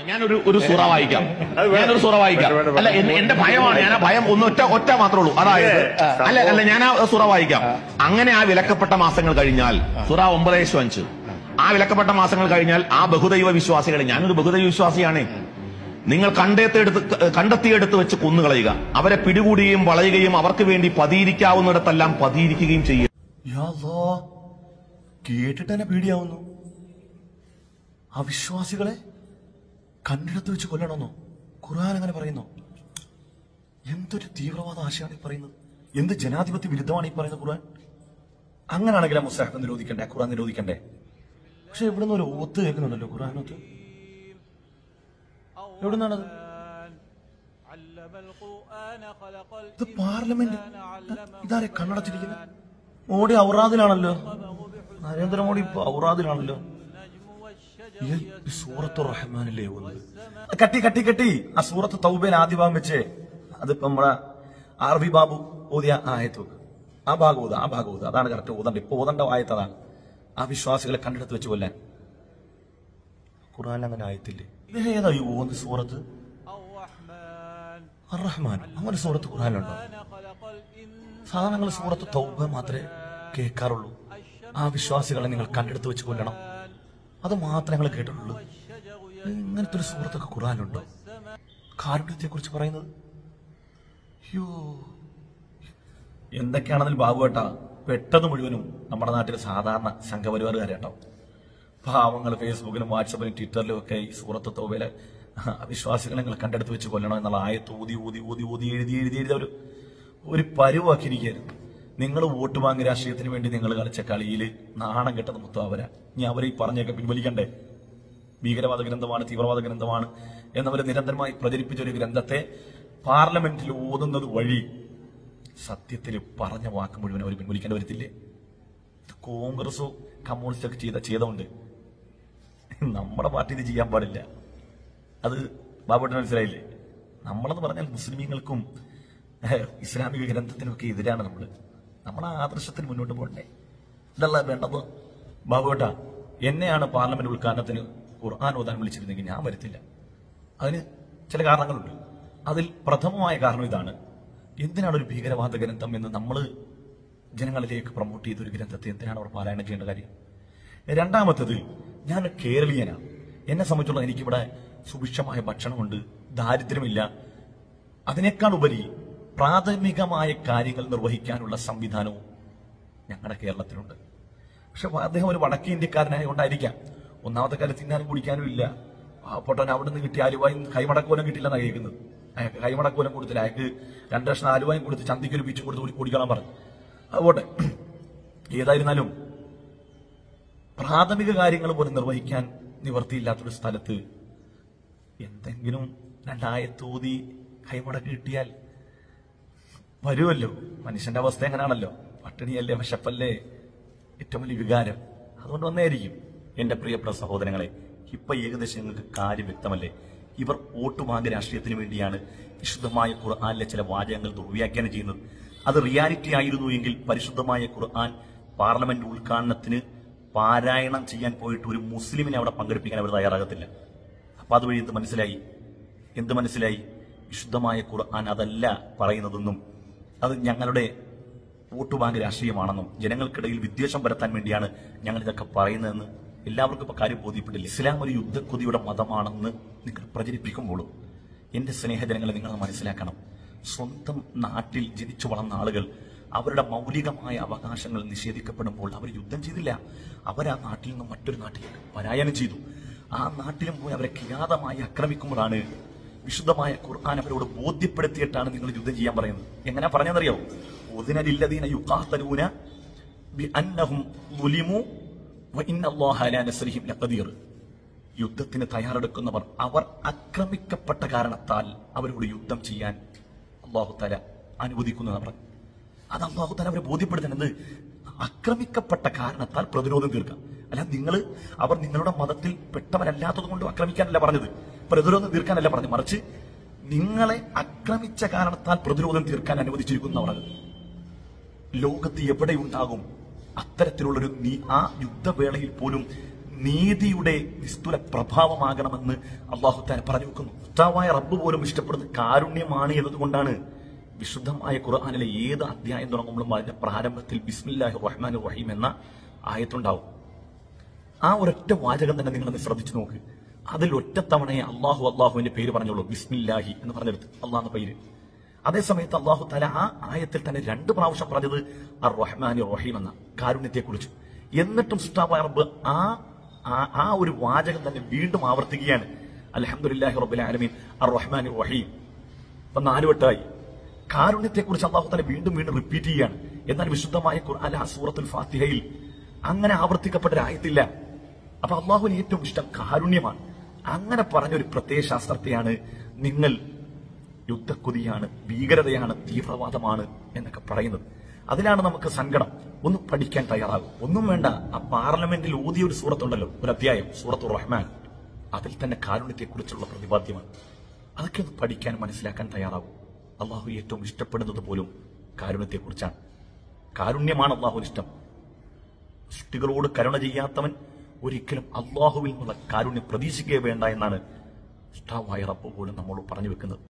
ഞാനൊരു സൂറ വായിക്കാം. അല്ല, എന്റെ ഭയമാണ്. ഞാൻ ആ ഭയം ഒറ്റ മാത്രമേ ഉള്ളൂ. അതായത് അല്ല ഞാൻ ആ സൂറ വായിക്കാം. അങ്ങനെ ആ വിലക്കപ്പെട്ട മാസങ്ങൾ കഴിഞ്ഞാൽ, സൂറ 9:5, ആ വിലക്കപ്പെട്ട മാസങ്ങൾ കഴിഞ്ഞാൽ ആ ബഹുദൈവ വിശ്വാസികളെ, ഞാനൊരു ബഹുദൈവ വിശ്വാസിയാണ്, നിങ്ങൾ കണ്ടെത്തിയെടുത്ത് വെച്ച് കൊന്നുകളയുക. അവരെ പിടികൂടുകയും വളയുകയും അവർക്ക് വേണ്ടി പതിയിരിക്കാവുന്നിടത്തെല്ലാം പതിയിരിക്കുകയും ചെയ്യും. കേട്ടിട്ട് തന്നെ പേടിയാവുന്നു. അവിശ്വാസികളെ കണ്ടെടുത്ത് വെച്ച് കൊല്ലണമെന്നോ ഖുർആൻ അങ്ങനെ പറയുന്നു? എന്തൊരു തീവ്രവാദ ആശയാണ് ഈ പറയുന്നത്? എന്ത് ജനാധിപത്യ വിരുദ്ധമാണ് ഈ പറയുന്നത് ഖുർആൻ? അങ്ങനെയാണെങ്കിൽ ആ മുസ്തഹബ് നിരോധിക്കണ്ടേ, ഖുർആൻ നിരോധിക്കണ്ടേ? പക്ഷെ ഇവിടുന്ന് ഒരു ഓത്ത് കേൾക്കുന്നുണ്ടല്ലോ ഖുർആനൊത്ത്. എവിടുന്നാണത്? ഇത് പാർലമെന്റ്. ഇതാരെ കണ്ണടച്ചിരിക്കുന്നത്? മോഡി ഔറാദിലാണല്ലോ. നരേന്ദ്രമോദി ഇപ്പൊ ഔറാദിലാണല്ലോ. സൂറത്തു റഹ്മാനില്ലേ വന്നത്? കട്ടി ആ സൂറത്ത് തൗബയിൽ ആദ്യ ഭാഗം വെച്ച് അതിപ്പോ നമ്മളെ ആർവി ബാബു ഓതിയ ആയത്ത് ആ ഭാഗം ഓതുക. അതാണ് കറക്റ്റ് ഓതണ്ട. ഇപ്പൊ ഓതണ്ട ആയത്ത് അതാണ്. ആ വിശ്വാസികളെ കണ്ടെടുത്ത് വെച്ച് കൊല്ലാൻ ഖുർആനിൽ അങ്ങനെ ആയത്തില്ലേ? ഏതാ ഈ ഓന്ന് സൂറത്ത്? അർ-റഹ്മാൻ. അങ്ങനെ സൂറത്ത് ഖുർആനിലുണ്ടോ? സാധാരണ നിങ്ങൾ സൂറത്ത് തൗബ മാത്രമേ കേൾക്കാറുള്ളൂ. ആ വിശ്വാസികളെ നിങ്ങൾ കണ്ടെടുത്ത് വെച്ച് കൊല്ലണം, അത് മാത്രമേ ഞങ്ങൾ കേട്ടിട്ടുള്ളൂ. ഇങ്ങനത്തെ ഒരു സൂറത്തൊക്കെ ഖുർആനിലുണ്ടോ? കാരുണ്യത്തെ കുറിച്ച് പറയുന്നത്? അയ്യോ, എന്തൊക്കെയാണെന്നിൽ ബാബുവേട്ടാ പെട്ടത് മുഴുവനും നമ്മുടെ നാട്ടിലെ സാധാരണ സംഘപരിവാറുകാരേട്ടോ. പാവങ്ങൾ ഫേസ്ബുക്കിലും വാട്സപ്പിലും ട്വിറ്ററിലും ഒക്കെ ഈ സൂറത്ത് തൗബയിലെ വിശ്വാസികളെ നിങ്ങൾ കണ്ടെടുത്ത് വെച്ച് കൊല്ലണം എന്നുള്ള ആയത്ത് ഊതി എഴുതി ഒരു പരുവാക്കിയിരിക്കുകയായിരുന്നു. നിങ്ങൾ വോട്ട് വാങ്ങി രാഷ്ട്രീയത്തിന് വേണ്ടി നിങ്ങൾ കളിച്ച കളിയിൽ നാണം കെട്ടത് മൊത്തം അവരാ. ഇനി അവരെ ഈ പറഞ്ഞൊക്കെ പിൻവലിക്കണ്ടേ? ഭീകരവാദ ഗ്രന്ഥമാണ്, തീവ്രവാദ ഗ്രന്ഥമാണ് എന്നവർ നിരന്തരമായി പ്രചരിപ്പിച്ച ഒരു ഗ്രന്ഥത്തെ പാർലമെന്റിൽ ഓതുന്നത് വഴി സത്യത്തിൽ പറഞ്ഞ വാക്ക് മുഴുവൻ അവർ പിൻവലിക്കേണ്ടി വരത്തില്ലേ? കോൺഗ്രസോ കമ്മ്യൂണിസ്റ്റൊക്കെ ചെയ്തോണ്ട് നമ്മുടെ പാർട്ടി ഇത് ചെയ്യാൻ പാടില്ല. അത് ബാബുട്ടിന് മനസ്സിലായില്ലേ? നമ്മളെന്ന് പറഞ്ഞാൽ മുസ്ലിമീങ്ങൾക്കും ഇസ്ലാമിക ഗ്രന്ഥത്തിനൊക്കെ എതിരാണ്. നമ്മളെ ആദർശത്തിന് മുന്നോട്ട് പോകണ്ടേ? ഇതല്ല വേണ്ടത്. ബാബുവേട്ടാ, എന്നെയാണ് പാർലമെന്റ് ഉദ്ഘാടനത്തിന് ഖുർആൻ ഓതാൻ വിളിച്ചിരുന്നെങ്കിൽ ഞാൻ വരത്തില്ല. അതിന് ചില കാരണങ്ങളുണ്ട്. അതിൽ പ്രഥമമായ കാരണം ഇതാണ്: എന്തിനാണ് ഒരു ഭീകരവാദ ഗ്രന്ഥം എന്ന് നമ്മൾ ജനങ്ങളിലേക്ക് പ്രൊമോട്ട് ചെയ്തൊരു ഗ്രന്ഥത്തെ എന്തിനാണ് അവർ പാരായണം ചെയ്യേണ്ട കാര്യം? രണ്ടാമത്തത്, ഞാൻ കേരളീയനാണ്. എന്നെ സംബന്ധിച്ചുള്ള എനിക്കിവിടെ സുഭിക്ഷമായ ഭക്ഷണമുണ്ട്, ദാരിദ്ര്യമില്ല. അതിനേക്കാൾ ഉപരി പ്രാഥമികമായ കാര്യങ്ങൾ നിർവഹിക്കാനുള്ള സംവിധാനവും ഞങ്ങളുടെ കേരളത്തിലുണ്ട്. പക്ഷെ അദ്ദേഹം ഒരു വടക്കേ ഇന്ത്യക്കാരനായതുകൊണ്ടായിരിക്കാം ഒന്നാമത്തെ കാലം തിന്നാനും കുടിക്കാനും ഇല്ല. പൊട്ടൻ അവിടെ നിന്ന് കിട്ടിയ ആലുവായും കൈമടക്കോലം കിട്ടില്ലെന്നാണ് കേൾക്കുന്നത്. അയാൾക്ക് കൈമടക്കോലം കൊടുത്തില്ല. അയാൾക്ക് 2 കഷ്ണം ആലുവായും കൊടുത്ത് ചന്തിക്കൊരു ബീച്ചും കൊടുത്ത് കുടിക്കണം പറഞ്ഞു. അതുപോട്ടെ, ഏതായിരുന്നാലും പ്രാഥമിക കാര്യങ്ങൾ പോലും നിർവഹിക്കാൻ നിവർത്തിയില്ലാത്തൊരു സ്ഥലത്ത് എന്തെങ്കിലും 2 ആയത്തോതി കൈമടക്ക് കിട്ടിയാൽ വരുമല്ലോ. മനുഷ്യന്റെ അവസ്ഥ എങ്ങനെയാണല്ലോ, പട്ടിണിയല്ലേ, വിശപ്പല്ലേ ഏറ്റവും വലിയ വികാരം. അതുകൊണ്ട് വന്നേയിരിക്കും. എന്റെ പ്രിയപ്പെട്ട സഹോദരങ്ങളെ, ഇപ്പൊ ഏകദേശം നിങ്ങൾക്ക് കാര്യം വ്യക്തമല്ലേ? ഇവർ വോട്ട് വാങ്ങി രാഷ്ട്രീയത്തിന് വേണ്ടിയാണ് വിശുദ്ധമായ ഖുർആനിലെ ചില വാചകങ്ങൾ ദുർവ്യാഖ്യാനം ചെയ്യുന്നത്. അത് റിയാലിറ്റി ആയിരുന്നു എങ്കിൽ പരിശുദ്ധമായ ഖുർആൻ പാർലമെന്റ് ഉദ്ഘാടനത്തിന് പാരായണം ചെയ്യാൻ പോയിട്ട് ഒരു മുസ്ലിമിനെ അവിടെ പങ്കെടുപ്പിക്കാൻ അവർ തയ്യാറാകത്തില്ല. അപ്പൊ അതുവഴി എന്ത് മനസ്സിലായി? വിശുദ്ധമായ ഖുർആൻ അതല്ല പറയുന്നതെന്നും അത് ഞങ്ങളുടെ വോട്ട് ബാങ്ക് രാഷ്ട്രീയമാണെന്നും ജനങ്ങൾക്കിടയിൽ വിദ്വേഷം പരത്താൻ വേണ്ടിയാണ് ഞങ്ങൾ ഇതൊക്കെ പറയുന്നതെന്ന് എല്ലാവർക്കും ഇപ്പൊ കാര്യം ബോധ്യപ്പെട്ടില്ല. ഇസ്ലാം ഒരു യുദ്ധക്കൊതിയുടെ മതമാണെന്ന് നിങ്ങൾ പ്രചരിപ്പിക്കുമ്പോഴും എന്റെ സ്നേഹജനങ്ങളെ നിങ്ങൾ മനസ്സിലാക്കണം. സ്വന്തം നാട്ടിൽ ജനിച്ചു വളർന്ന ആളുകൾ അവരുടെ മൗലികമായ അവകാശങ്ങൾ നിഷേധിക്കപ്പെടുമ്പോൾ അവർ യുദ്ധം ചെയ്തില്ല. അവർ ആ നാട്ടിൽ നിന്നും മറ്റൊരു നാട്ടിലേക്ക് പലായനം ചെയ്തു. ആ നാട്ടിലും പോയി അവരെ കിരാതമായി ആക്രമിക്കുമ്പോഴാണ് വിശുദ്ധമായ ഖുർആൻ അവരോട് ബോധ്യപ്പെടുത്തിയിട്ടാണ് നിങ്ങൾ യുദ്ധം ചെയ്യാൻ പറയുന്നത്. എങ്ങനെ പറഞ്ഞെന്നറിയോ? ഉദിനലില്ലദീന യുഖാതലൂന ബിഅന്നഹും ളുലിമു വഇന്നല്ലാഹ അലാ നസ്രിഹിം ലഖദീർ. യുദ്ധത്തിന് തയ്യാറെടുക്കുന്നവർ അവർ ആക്രമിക്കപ്പെട്ട കാരണത്താൽ അവരോട് യുദ്ധം ചെയ്യാൻ അല്ലാഹു തആല അനുവദിക്കുന്നതാണ് പറഞ്ഞു. അത് അല്ലാഹു തആല അവരെ ബോധ്യപ്പെടുത്തുന്നത് ആക്രമിക്കപ്പെട്ട കാരണത്താൽ പ്രതിരോധം തീർക്കാം. അല്ല, അവർ നിങ്ങളുടെ മതത്തിൽ പെട്ടവരല്ലാത്തത് കൊണ്ട് ആക്രമിക്കാനല്ല പറഞ്ഞത്, പ്രതിരോധം തീർക്കാനല്ല പറഞ്ഞു. മറിച്ച് നിങ്ങളെ ആക്രമിച്ച കാരണത്താൽ പ്രതിരോധം തീർക്കാൻ അനുവദിച്ചിരിക്കുന്ന പറഞ്ഞത്. ലോകത്ത് എവിടെയുണ്ടാകും അത്തരത്തിലുള്ളൊരു ആ യുദ്ധവേളയിൽ പോലും നീതിയുടെ നിസ്തുല പ്രഭാവമാകണമെന്ന് അള്ളാഹു താല പറഞ്ഞു വെക്കുന്നു. ഉസ്താവായ റബ്ബ് പോലും ഇഷ്ടപ്പെടുന്ന കാരുണ്യമാണ് എന്നതുകൊണ്ടാണ് വിശുദ്ധമായ ഖുർആനിലെ ഏത് അധ്യായം തുടങ്ങുമ്പോഴും അതിന്റെ പ്രാരംഭത്തിൽ ബിസ്മില്ലാഹിർ റഹ്മാനിർ റഹീം എന്ന ആയത്തുണ്ടാവും. ആ ഒരൊറ്റ വാചകം തന്നെ നിങ്ങളൊന്ന് ശ്രദ്ധിച്ചു നോക്ക്. അതിൽ ഒറ്റത്തവണയെ അള്ളാഹുവിന്റെ പേര് പറഞ്ഞോളൂ, ബിസ്മില്ലാഹി എന്ന് പറഞ്ഞെടുത്ത് അള്ളാഹ് പേര്. അതേസമയത്ത് അള്ളാഹു തആല ആ ആയത്തിൽ തന്നെ 2 പ്രാവശ്യം പറഞ്ഞത് അർ റഹ്മാനിർ റഹീം എന്ന കാരുണ്യത്തെ കുറിച്ച്. എന്നിട്ടും സൃഷ്ടാവായ റബ്ബ് ആ ഒരു വാചകം തന്നെ വീണ്ടും ആവർത്തിക്കുകയാണ്. അൽഹംദുലില്ലാഹി റബ്ബിൽ ആലമീൻ അർ റഹ്മാനിർ റഹീം. അപ്പൊ 4 വട്ടമായി കാരുണ്യത്തെ കുറിച്ച് അള്ളാഹു തആല വീണ്ടും വീണ്ടും റിപ്പീറ്റ് ചെയ്യുകയാണ്. എന്നാൽ വിശുദ്ധമായ ഖുർആൻ സൂറത്തുൽ ഫാത്തിഹയിൽ അങ്ങനെ ആവർത്തിക്കപ്പെട്ട ആയത്തില്ല. അപ്പൊ അള്ളാഹുവിന് ഏറ്റവും ഇഷ്ടം കാരുണ്യമാണ്. അങ്ങനെ പറഞ്ഞൊരു പ്രത്യയശാസ്ത്രത്തെയാണ് നിങ്ങൾ യുദ്ധക്കൊതിയാണ്, ഭീകരതയാണ്, തീവ്രവാദമാണ് എന്നൊക്കെ പറയുന്നത്. അതിലാണ് നമുക്ക് സങ്കടം. ഒന്ന് പഠിക്കാൻ തയ്യാറാകും. ഒന്നും വേണ്ട, ആ പാർലമെന്റിൽ ഊതിയ ഒരു സൂറത്തുണ്ടല്ലോ, ഒരു അധ്യായം, സൂറത്തുർ റഹ്മാൻ. അതിൽ തന്നെ കാരുണ്യത്തെക്കുറിച്ചുള്ള പ്രതിപാദ്യമാണ്. അതൊക്കെ ഒന്ന് പഠിക്കാൻ മനസ്സിലാക്കാൻ തയ്യാറാകും. അള്ളാഹു ഏറ്റവും ഇഷ്ടപ്പെടുന്നത് പോലും കാരുണ്യത്തെക്കുറിച്ചാണ്. കാരുണ്യമാണ് അള്ളാഹുവിന് ഇഷ്ടം. സൃഷ്ടികളോട് കരുണ ചെയ്യാത്തവൻ ഒരിക്കലും അള്ളാഹുവിൽ നിന്നുള്ള കാരുണ്യം പ്രതീക്ഷിക്കുകയേ വേണ്ട എന്നാണ് ഇഷ്ടാവായ റബ്ബ് പോലും നമ്മോട് പറഞ്ഞു വെക്കുന്നത്.